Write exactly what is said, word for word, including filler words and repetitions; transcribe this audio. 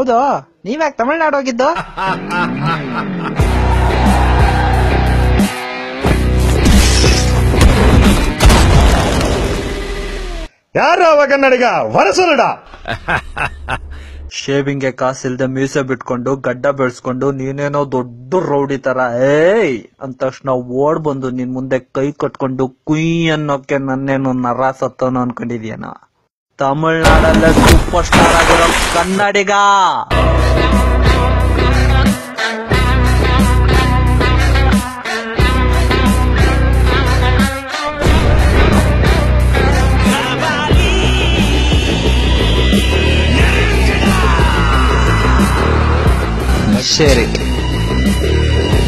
ಹೌದು, ನೀವ್ಯಾಕೆ ತಮಿಳ್ನಾಡು ಹೋಗಿದ್ದು? ಯಾರು ಅವ ಕನ್ನಡಿಗ? ಹೊರಸನಡ. ಶೇವಿಂಗ್ಗೆ ಕಾಸಿಲ್ದೆ ಮೀಸೆ ಬಿಟ್ಕೊಂಡು ಗಡ್ಡ ಬೆಳೆಸ್ಕೊಂಡು ನೀನೇನೋ ದೊಡ್ಡ ರೌಡಿ ತರ ಏಯ್ ಅಂದ ತಕ್ಷಣ ಓಡ್ ಬಂದು ನಿನ್ ಮುಂದೆ ಕೈ ಕಟ್ಕೊಂಡು ಕುಯ್ ಅನ್ನೋಕೆ ನನ್ನೇನು ನರ ಸತ್ತೋನು ಅನ್ಕೊಂಡಿದ್ಯಾನ? ತಮಿಳ್ನಾಡಲ್ಲೇ ಸೂಪರ್ ಸ್ಟಾರ್ ಆಗಿರೋ ಕನ್ನಡಿಗ. ಸರಿ.